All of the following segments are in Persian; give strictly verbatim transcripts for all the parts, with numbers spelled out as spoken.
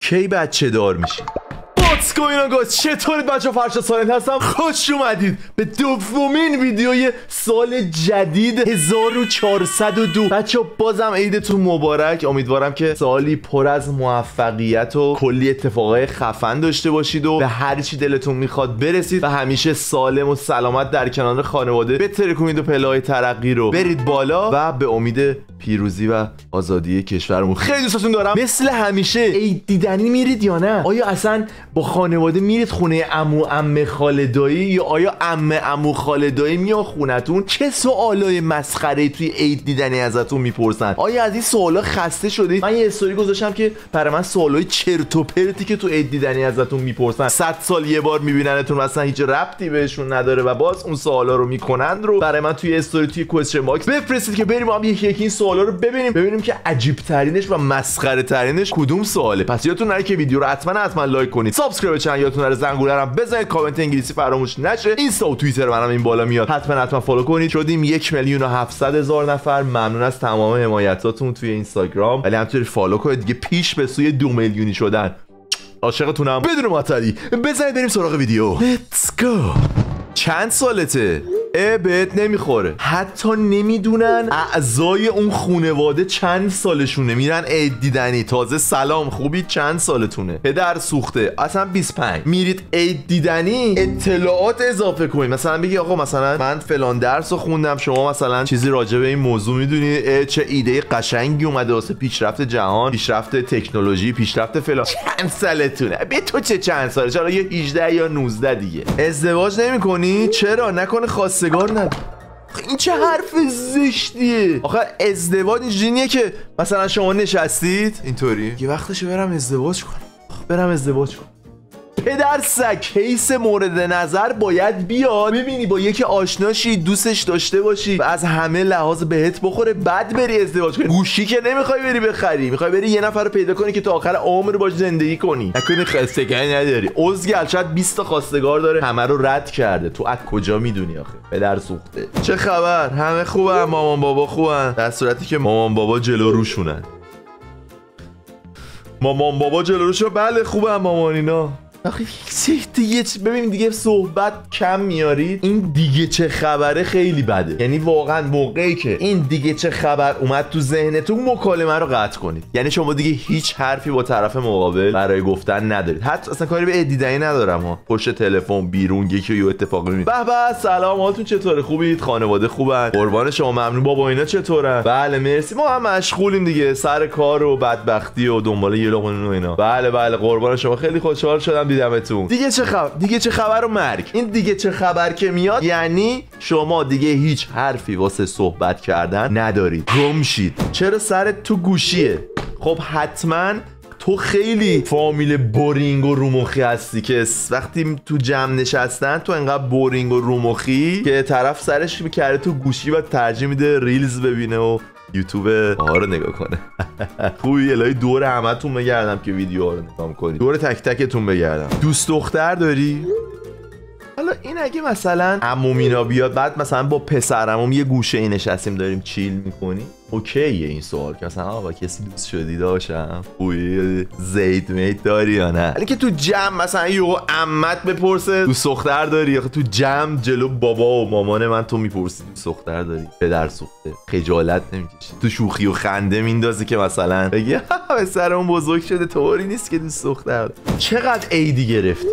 کی بچه دار میشی؟ What's going on guys؟ چطورید بچه ها؟ فرشاد سالنت هستم. خوش اومدید به دومین ویدیوی سال جدید هزار و چهارصد و دو. بچه ها بازم عیدتون مبارک. امیدوارم که سالی پر از موفقیت و کلی اتفاقای خفن داشته باشید و به هر چی دلتون میخواد برسید و همیشه سالم و سلامت در کنار خانواده بترکونید و پله‌های ترقی رو برید بالا و به امید پیروزی و آزادی کشورمون. خیلی دوستتون دارم. مثل همیشه عید دیدنی میرید یا نه؟ آیا اصلا با خانواده میرید خونه عمو عمه خاله دایی یا آیا عمه عمو خاله دایی میاد خونتون؟ چه سوالای مسخره توی عید دیدنی ازتون میپرسن؟ آیا از این سوالا خسته شدید؟ من یه استوری گذاشتم که برای من سوالای چرت و پرتی که تو عید دیدنی ازتون میپرسن صد سال یه بار میبیننتون مثلا هیچ ربطی بهشون نداره و باز اون سوالا رو میکنند رو برای من توی استوری توی کوئسچن باکس بفرستید که بریم هم یکی یکی این سوالا رو ببینیم ببینیم که عجیب ترینش و مسخره ترینش کدوم سواله. پس یادتون نره که ویدیو رو حتما حتما لایک کنید، سابسکرایب چنل یادتون نره، زنگوله رو بزنید، کامنت انگلیسی فراموش نشه، اینستا و توییتر منم این بالا میاد حتما حتما فالو کنید. شدیم یک میلیون و هفتصد هزار نفر. ممنون از تمام حمایتاتون توی اینستاگرام، ولی همینطوری فالو کنید دیگه پیش به سوی دو میلیونی شدن. عاشقتونم. بدون معطلی بزنید بریم سراغ ویدیو. Let's go. چند سالته؟ اه بهت نمیخوره. حتی نمیدونن اعضای اون خونواده چند سالشونه. میرن عید دیدنی. تازه سلام خوبی چند سالتونه؟ پدر سوخته اصلا بیست و پنج. میرید عید دیدنی اطلاعات اضافه کنید. مثلا بگی آقا مثلا من فلان درس رو خوندم، شما مثلا چیزی راجع به این موضوع میدونی؟ چه ایده قشنگی اومده واسه پیشرفت جهان، پیشرفت تکنولوژی، پیشرفت فلان. چند سالتونه؟ به تو چه چند ساله؟ چرا یه هجده یا نوزده دیگه. ازدواج نمی‌کنی؟ چرا؟ نکنه خواستگار نداری؟ این چه حرف زشتیه. آخه ازدواج اینجوریه که مثلا شما نشستید اینطوری یه وقتشه برم ازدواج کنم، برم ازدواج کنم. پدر سگ کیس مورد نظر باید بیاد ببینی با یکی آشناشی، دوستش داشته باشی و از همه لحاظ بهت بخوره، بعد بری ازدواج کنی. گوشی که نمیخوای بری بخری، میخوای بری یه نفر رو پیدا کنی که تا آخر عمر باش زندگی کنی. نکنی خواستگاری نداری. عزگل شاید بیست تا خواستگار داره همه رو رد کرده. تو از کجا میدونی آخه؟ پدر سوخته. چه خبر؟ همه خوبن؟ مامان بابا خوبن؟ در صورتی که مامان بابا جلو روشونن. مامان بابا جلو روشون بله خوبن مامانینا. آخه دیگه ببین دیگه صحبت کم میارید. این دیگه چه خبره خیلی بده. یعنی واقعا موقعی که این دیگه چه خبر اومد تو ذهنتون مکالمه رو قطع کنید. یعنی شما دیگه هیچ حرفی با طرف مقابل برای گفتن ندارید. حتی اصلا کاری به دیدنی ندارم ها. پشت تلفن بیرون یکی یه اتفاقی میفته. به به سلام حالتون چطوره؟ خوبید؟ خانواده خوبن؟ قربان شما ممنون. بابا اینا چطورن؟ بله مرسی. ما هم مشغولیم دیگه سر کار و بدبختی و دنبال یه لقمه نون و اینا. بله بله قربان شما. خیلی خوشحال شدم دیدمتون. دیگه چه خبر؟ دیگه چه خبر و مرگ. این دیگه چه خبر که میاد یعنی شما دیگه هیچ حرفی واسه صحبت کردن ندارید. گم شید. چرا سرت تو گوشیه؟ خب حتما تو خیلی فامیل بورینگ و رومخی هستی که وقتی تو جمع نشستن تو انقدر بورینگ و رومخی که طرف سرش میکرده تو گوشی و ترجیح میده ریلز ببینه و یوتیوب ها رو نگاه کنه. خوبی الهی دور همتون بگردم که ویدیو ها رو نگاه کنید. دور تک تکتون بگردم. دوست دختر داری؟ حالا این اگه مثلا عمومینا بیاد بعد مثلا با پسرمون یه گوشه ای نشستیم داریم چیل میکنیم اوکیه این سوال که مثلا آقا کسی دوست شدی داشتم خوبی زید میت داری یا نه. ولی که تو جمع مثلا یهو عمت بپرسه دوست دختر داری، یا تو جمع جلو بابا و مامان من تو میپرسی دوست دختر داری، پدر سوخته خجالت نمیکشی؟ تو شوخی و خنده میندازی که مثلا بگی به سرمون بزرگ شده طوری نیست که دوست دختر. چقدر عیدی گرفتی؟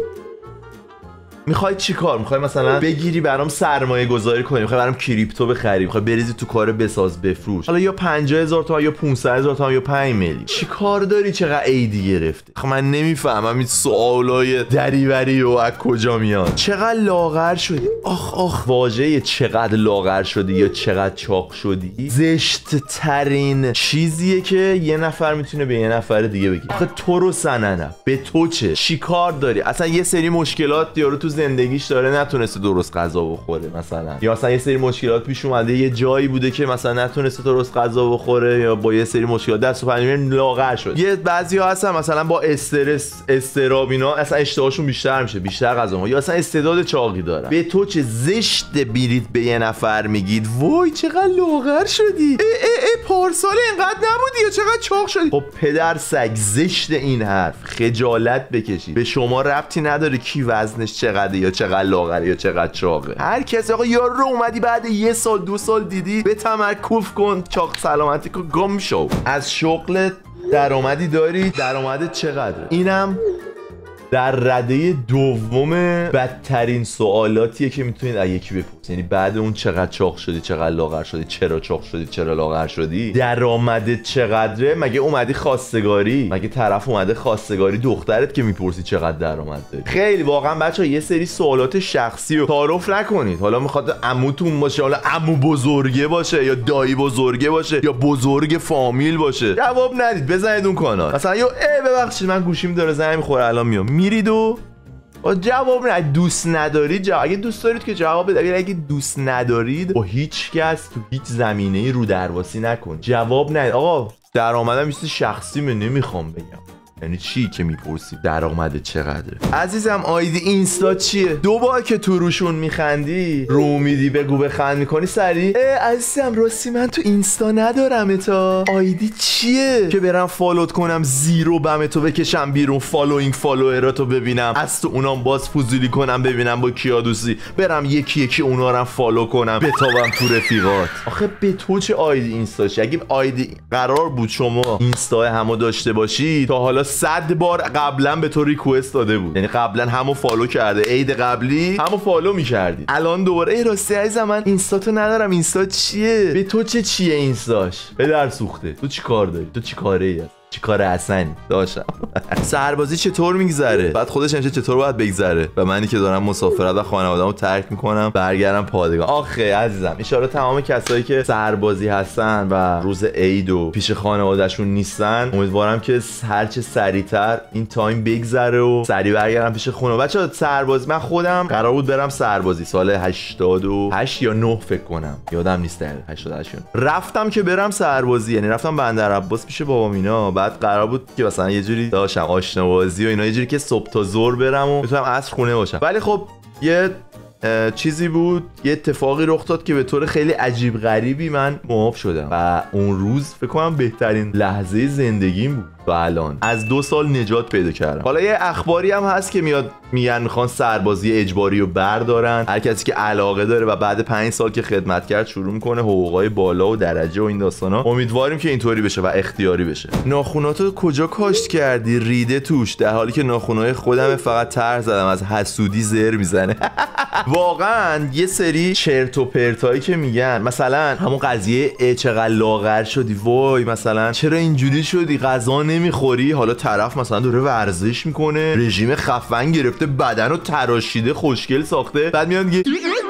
میخوای چی کار؟ میخوای مثلا بگیری برام سرمایه گذاری کنی، میخوای برام کریپتو بخری، میخوای بریزی تو کار بساز بفروش، حالا یا پنجاه هزار تومان یا پانصد هزار تومان یا پنج میلیون. چی کار داری؟ چقدر عیدی گرفتی؟ خب من نمیفهمم این سوالای دریوری و از کجا میاد. چقدر لاغر شدی؟ آخ آخ واژه چقدر لاغر شدی یا چقدر چاق شدی زشت ترین چیزیه که یه نفر میتونه به یه نفر دیگه بگه. آخه تو رو سننه به تو چه؟ چی کار داری؟ اصلا یه سری مشکلات یارو تو زندگیش داره نتونسته درست غذا بخوره مثلا، یا مثلا یه سری مشکلات پیش اومده یه جایی بوده که مثلا نتونسته درست غذا بخوره، یا با یه سری مشکلات دست و پنجه لاغر شد. یه بعضیا هستن مثلا با استرس استراب اینا اصلا اشتهاشون بیشتر میشه، بیشتر غذا میخورن، یا اصلا استعداد چاقی دارن. به تو چه زشت بیرید به یه نفر میگید وای چقدر لاغر شدی، ای ای ای پارسال اینقدر نبودی یا چقدر چاق شدی. خب پدر سگ زشت این حرف، خجالت بکشید. به شما ربطی نداره کی وزنش چقدره یا چقدر لاغره یا چقدر چاقه. هر کسی آقا یارو رو اومدی بعد یه سال دو سال دیدی به تمرکز کن، چاق سلامتی کن، گم شو. از شغلت درآمدی داری، درآمدت چقدره؟ اینم در رده دوم بدترین سوالاتیه که میتونید از یکی بپرسید. یعنی بعد اون چقدر چاق شدی، چقدر لاغر شدی، چرا چاق شدی، چرا لاغر شدی، درآمدت چقدره؟ مگه اومدی خواستگاری؟ مگه طرف اومده خواستگاری دخترت که میپرسی چقدر درآمد داری؟ خیلی واقعا بچه‌ها یه سری سوالات شخصی رو تعارف نکنید. حالا میخواد عموتون باشه، حالا عمو بزرگه باشه یا دایی بزرگه باشه یا بزرگ فامیل باشه، جواب ندید، بزنید اون کانال. مثلا یا ای ببخشید من گوشیم داره زنگ میخوره الان میام، میرید و جواب ندید. دوست ندارید جواب، اگه دوست دارید که جواب بدید، اگه دوست ندارید با هیچ کس تو هیچ زمینه‌ای رو درواسی نکن، جواب ندید. آقا درآمدم یه چیز شخصیمه نمیخوام بگم. یعنی چی که میپرسی درآمد چقدره؟ عزیزم آیدی اینستا چیه؟ دو بار که تو روشون میخندی رو میدی بگو بخند میکنی سری. عزیزم راستی من تو اینستا ندارم تا آیدی چیه که برم فالوت کنم زیرو بم تو بکشم بیرون، فالوینگ فالووراتو ببینم، از تو اونام باز فضولی کنم ببینم با کیا دوستی، برم یکی یکی اونا رو فالو کنم بتابم تو رفیقات. آخه به تو چه آیدی اینستا چی؟ اگه آیدی قرار بود شما اینستا همو داشته باشی تا حالا صد بار قبلا به تو ریکوست داده بود، یعنی قبلا همو فالو کرده، عید قبلی همو فالو می‌کردی، الان دوباره ای راستی عزیزم من اینستا تو ندارم، اینستا چیه؟ به تو چه چیه اینستاش؟ به در سوخته. تو چی کار داری؟ تو چی کاره ای؟ چی کار حسنی داشتم. سربازی چطور میگذره؟ بعد خودش همیشه چطور باید بگذره؟ و منی که دارم مسافرت و خانواده‌مو ترک میکنم برگردم پادگان. آخه عزیزم ان شاءالله تمام کسایی که سربازی هستن و روز عید و پیش خانواده‌شون نیستن، امیدوارم که هر چه سریعتر این تایم بگذره و سریع برگردم پیش خونه. بچه‌ها سربازی من خودم قرار بود برم سربازی سال هشتاد و هشت یا نه فکر کنم، یادم نیست دقیقاً هشتاد و هشت. رفتم که برم سربازی، یعنی رفتم بندر عباس پیش بابام اینا. بعد قرار بود که مثلا یه جوری داشتم آشنابازی و اینا، یه جوری که صبح تا ظهر برم و بتونم عصر خونه باشم. ولی خب یه چیزی بود، یه اتفاقی رخ داد که به طور خیلی عجیب غریبی من معاف شدم و اون روز فکر کنم بهترین لحظه زندگیم بود. و الان از دو سال نجات پیدا کردم. حالا یه اخباری هم هست که میاد میگن میخوان سربازی اجباری رو بردارن، هر کسی که علاقه داره و بعد پنج سال که خدمت کرد شروع میکنه حقوقای بالا و درجه و این داستانا. امیدواریم که اینطوری بشه و اختیاری بشه. ناخوناتو کجا کاشت کردی؟ ریده توش، در حالی که ناخونای خودم فقط طرح زدم، از حسودی زر میزنه. واقعا یه سری چرت و پرتایی که میگن، مثلا همون قضیه ای چقدر لاغر شدی، وای مثلا چرا اینجوری شدی، غذا نمیخوری، حالا طرف مثلا داره ورزش میکنه، رژیم خفن گرفته، بدن رو تراشیده، خوشگل ساخته، بعد میاد میگه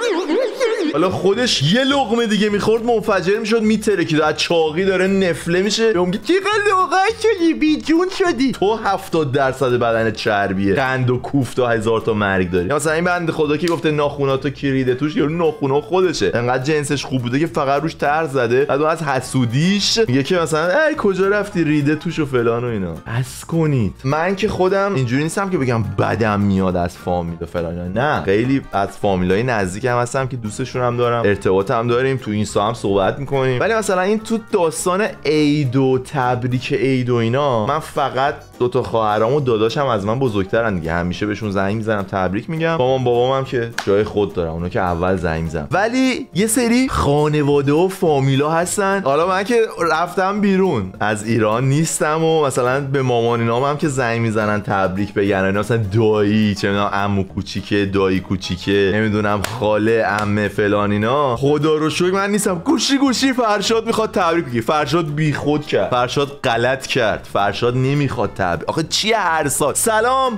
حالا خودش یه لقمه دیگه میخورد منفجر میشد میترکید، از چاقی داره نفله میشه، میگه چقدر لاغر شدی، بیجون شدی. تو هفتاد درصد بدنت چربیه، قند و کوفت و هزار تا مرگ داری. مثلا این بنده خدا که گفته ناخوناتو کریده توش، یا ناخونا خودشه انقدر جنسش خوب بوده که فقط روش طرح زده، بعد از حسودیش میگه که مثلا ای کجا رفتی ریده توش و فلان و اینا. بس کنید. من که خودم اینجوری نیستم که بگم بدم میاد از فامیل و فلان، نه، خیلی از فامیلای نزدیکم هستم که دوستشون هم دارم، ارتباط هم داریم، تو اینستا هم صحبت میکنیم. ولی مثلا این تو داستان عید و تبریک عید و اینا، من فقط دو تا خواهرام و داداشم از من بزرگترن دیگه، همیشه بهشون زنگ میزنم تبریک میگم. مامان بابام هم که جای خود دارن، اونا که اول زنگ میزنم. ولی یه سری خانواده و فامیلا هستن، حالا من که رفتم بیرون از ایران نیستم و مثلا به مامان اینا هم که زنگ میزنن تبریک بگن، اینا مثلا دایی، چه میدونم عمو کوچیکه، دایی کوچیکه، نمیدونم خاله، عمه فلان اینا، خدا رو شکر من نیستم. گوشی گوشی فرشاد میخواد تبریک بگه، فرشاد بیخود کرد، فرشاد غلط کرد، فرشاد نمیخواد تبریک. آخه چیه هر سال سلام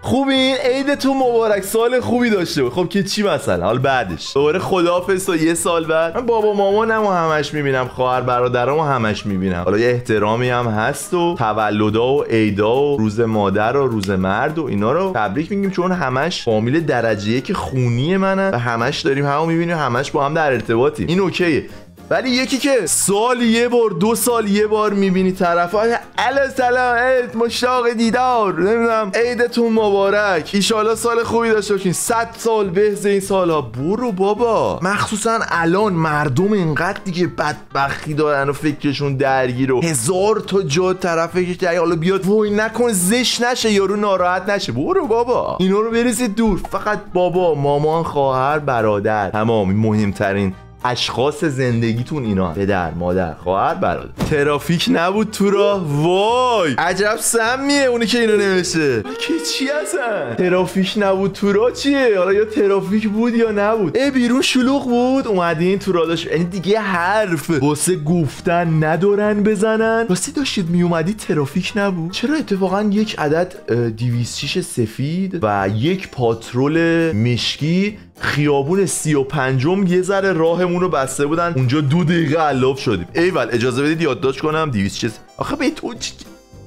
خوبین؟ عیدتون مبارک، سال خوبی داشته بود. خب که چی مثلا حال بعدش دوباره خداحافظ تا یه سال بعد من بابا مامانمو همش میبینم، خواهر برادرامو همش میبینم. حالا یه احترامی هم هست و تولدا و عیدا و روز مادر و روز مرد و اینا رو تبریک میگیم، چون همش فامیل درجه یک خونی منن و همش داریم همو میبینیم، همش با هم در ارتباطیم. این اوکیه. ولی یکی که سال یه بار دو سال یه بار میبینی طرفا الا سلام عید مشتاق دیدار نمیدونم عیدتون مبارک ایشالا سال خوبی داشته باشین صد سال بهز این سالها، برو بابا. مخصوصا الان مردم اینقدر دیگه بدبختی دارن و فکرشون درگیر و هزار تا جا طرفه که جای حالا بیاد وای نکن زشت نشه یارو ناراحت نشه، برو بابا اینا رو بریزید دور. فقط بابا مامان خواهر برادر تمام مهمترین اشخاص زندگیتون اینا، پدر مادر خواهر برادر. ترافیک نبود تو راه، وای عجب سمیه اونی که اینو نوشته. که چی هستن؟ ترافیک نبود تو راه چیه؟ حالا یا ترافیک بود یا نبود. ای بیرون شلوغ بود اومدین تو راه داشت، یعنی دیگه حرف واسه گفتن ندارن بزنن. راستی داشتید میومدی ترافیک نبود؟ چرا اتفاقا یک عدد دویست و شش سفید و یک پاترول مشکی خیابون سی و پنجم یه ذره راهمون رو بسته بودن، اونجا دو دقیقه علاف شدیم. ایول اجازه بدید یادداشت کنم دویست و شش. آخه به تو چ...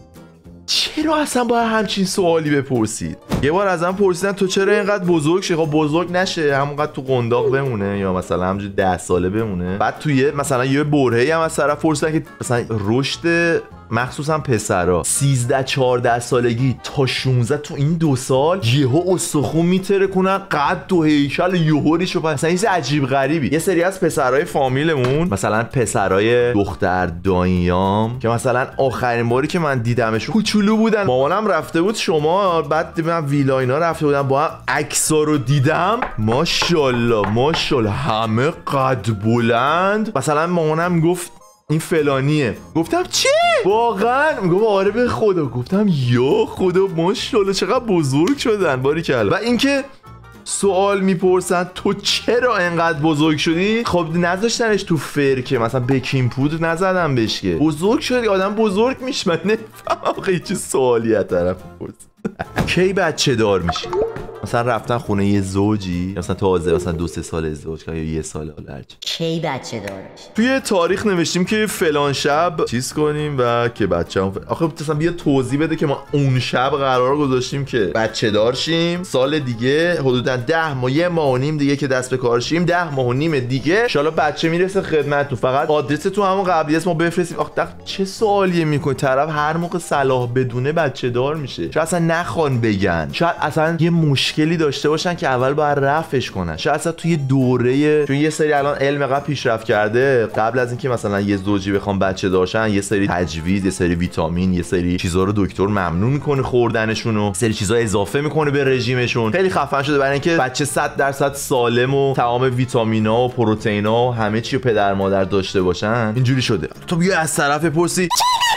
چرا اصلا باید همچین سوالی بپرسید؟ یه بار ازم پرسیدن تو چرا اینقدر بزرگ شی؟ خب بزرگ نشه همونقدر تو قنداق بمونه یا مثلا همونجوری ده ساله بمونه. بعد توی مثلا یه برهه‌ای هم از طرف پرسیدن که مثلا رشد مخصوصا پسرا سیزده چهارده سالگی تا شانزده تو این دو سال یهو استخون میتره کنن قد و هیکل یهوریشو، مثلا این عجیب غریبی. یه سری از پسرای فامیلمون مثلا پسرای دختر داییام که مثلا آخرین باری که من دیدمشون کوچولو بودن، مامانم رفته بود شما، بعد من ویلا اینا رفته بودن با هم عکسا رو دیدم، ماشاءالله ماشاءالله همه قد بلند. مثلا مامانم گفت این فلانیه، گفتم چی؟ واقعا؟ میگم آره به خدا. گفتم یا خدا ماشاءالله چقدر بزرگ شدن باریکلا. و اینکه سوال میپرسن تو چرا انقدر بزرگ شدی؟ خب نذاشتنش تو فر که مثلا بکینگ پودر نزدم بهش که بزرگ شدی، آدم بزرگ میشه. من نفهم آخه چه سوالی از طرف پرسید. کی بچه دار میشی؟ مثلا رفتن خونه یه زوجی مثلا تازه مثلا دو سه سال ازدواج کردن یا یه سال حالا هرچی، کی بچه دار میشی؟ توی تاریخ نوشتیم که فلان شب چیز کنیم و که بچه‌مون ف... آخه مثلا بیا توضیح بده که ما اون شب قرار گذاشتیم که بچه دار شیم، سال دیگه حدودا ده ماه یه ماه و نیم دیگه که دست به کار شیم، ده ماه و نیم دیگه ان شاءالله بچه میرسه خدمتتون. فقط آدرس تو همون قبلی است ما بفرستیم. آخه چه سوالیه میکنی؟ طرف هر موقع صلاح بدونه بچه دار میشه. شاید اصلا نخوان بگن، شاید اصلا یه مشکلی داشته باشن که اول باید رفعش کنن، شاید اصلا توی دوره، چون یه سری الان علم قبل پیشرفت کرده، قبل از اینکه مثلا یه زوجی بخوام بچه داشتن یه سری تجویز، یه سری ویتامین، یه سری چیزا رو دکتر ممنوع میکنه خوردنشون و سری چیزا اضافه میکنه به رژیمشون. خیلی خفن شده برای اینکه بچه صد درصد سالم و تمام ویتامینا و پروتئینا و همه چی رو پدر مادر داشته باشن. اینجوری شده. تو بیا از طرف بپرسی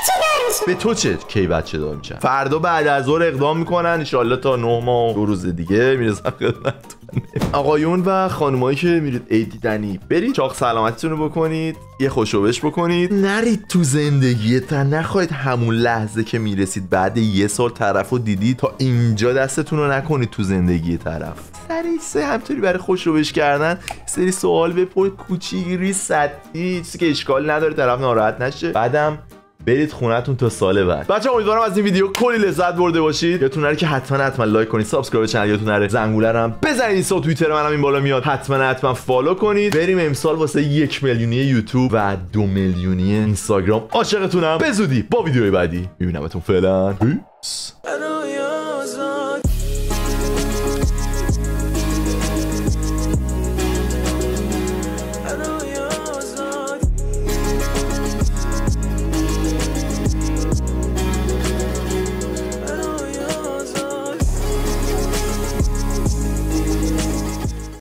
به تو چه کی بچه دار میشن؟ فردا بعد از ظهر اقدام میکنن ان شاءالله تا نه ماه و دو روز دیگه میرسن خدمتتون. آقایون و خانمایی که میرید عید دیدنی، برید چاق سلامتیتون رو بکنید، یه خوشوبش بکنید، نرید تو زندگیتون، نخواهید همون لحظه که میرسید بعد یه سال طرفو دیدید تا اینجا دستتون رو نکنید تو زندگی طرف. سری سه همطوری برای خوشوبش کردن سری سوال بپرسید کوچیکی سطحی، چیزی که اشکال نداره طرف ناراحت نشه، بعدم برید خونتون تا سال بعد. بچه‌ها امیدوارم از این ویدیو کلی لذت برده باشید. یادتون نره که حتما حتما لایک کنید، سابسکرایب چنل یادتون نره، زنگوله رو هم بزنید. اینستا توییتر منم این بالا میاد، حتما حتما فالو کنید. بریم امسال واسه یک میلیونی یوتیوب و دو میلیونی اینستاگرام. عاشقتونم. به زودی با ویدیوی بعدی میبینمتون. فعلا پیس.